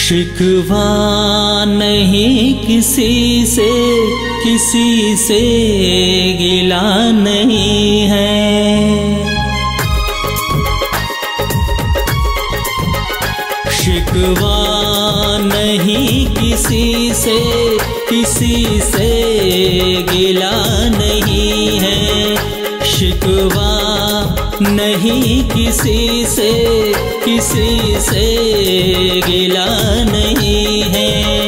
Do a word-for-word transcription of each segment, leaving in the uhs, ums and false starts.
शिकवा नहीं किसी से, किसी से गिला नहीं है। शिकवा नहीं किसी से, किसी से गिला नहीं है। शिकवा नहीं किसी से, किसी से गिला नहीं है।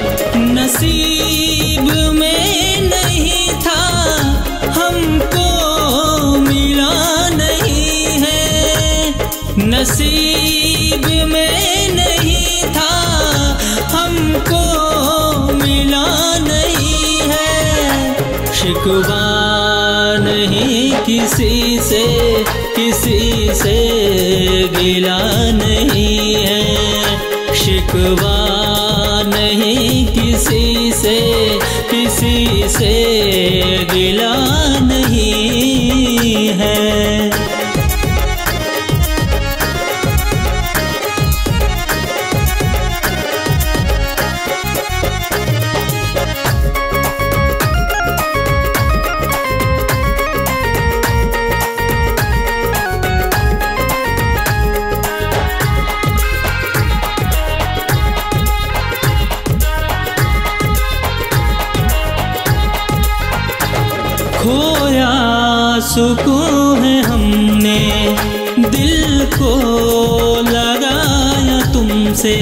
नसीब में नहीं था हमको मिला नहीं है। नसीब में नहीं था हमको मिला नहीं है। शिकवा नहीं किसी से, किसी से गिला नहीं है। शिकवा नहीं किसी से, किसी से गिला नहीं है। खोया सुकून है हमने, दिल को लगाया तुमसे।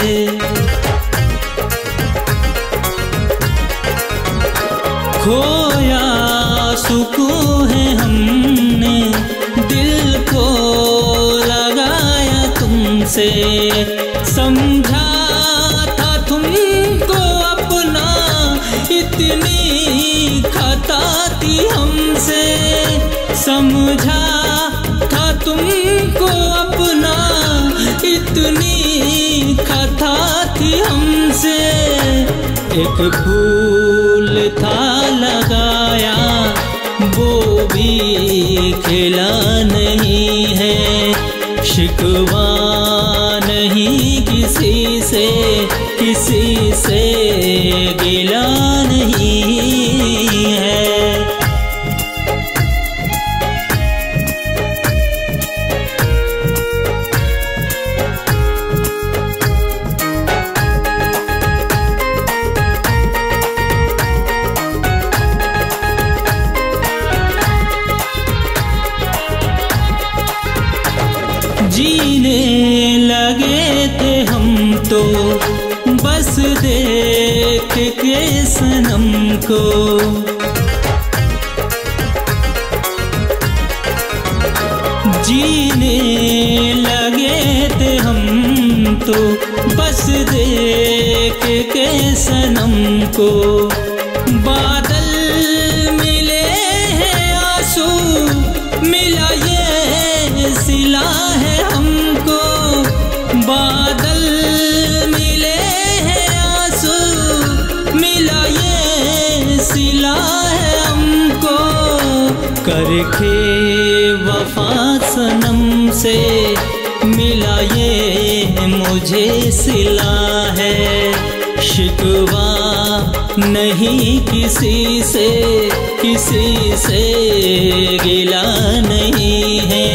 खोया सुकून है हमने, दिल को लगाया तुमसे। समझा था तुमको अपना, इतनी खता थी हमसे। समझा था तुमको अपना, इतनी खता थी हमसे। एक फूल था लगाया, वो भी खिला नहीं है। शिकवा नहीं किसी से, किसी से गिला नहीं है। जीने लगे थे हम तो बस देख के सनम को। जीने लगे थे हम तो बस देख के सनम को। बादल मिले हैं आंसू, मिला ये सिला है हमको। बादल मिले हैं आंसू, मिला ये सिला है हमको। करके वफा सनम से मिला ये मुझे सिला है। शिकवा नहीं किसी से, किसी से गिला नहीं है।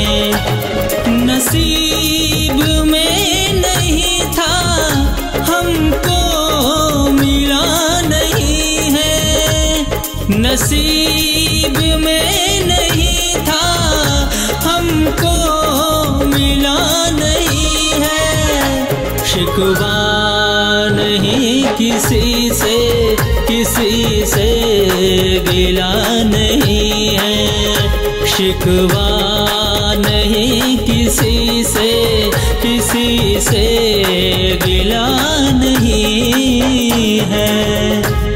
नसीब में नहीं था हमको मिला नहीं है। नसीब में नहीं था हमको मिला नहीं है। शिकवा नहीं किसी से, किसी से गिला नहीं है। शिकवा नहीं किसी से, किसी से गिला नहीं है।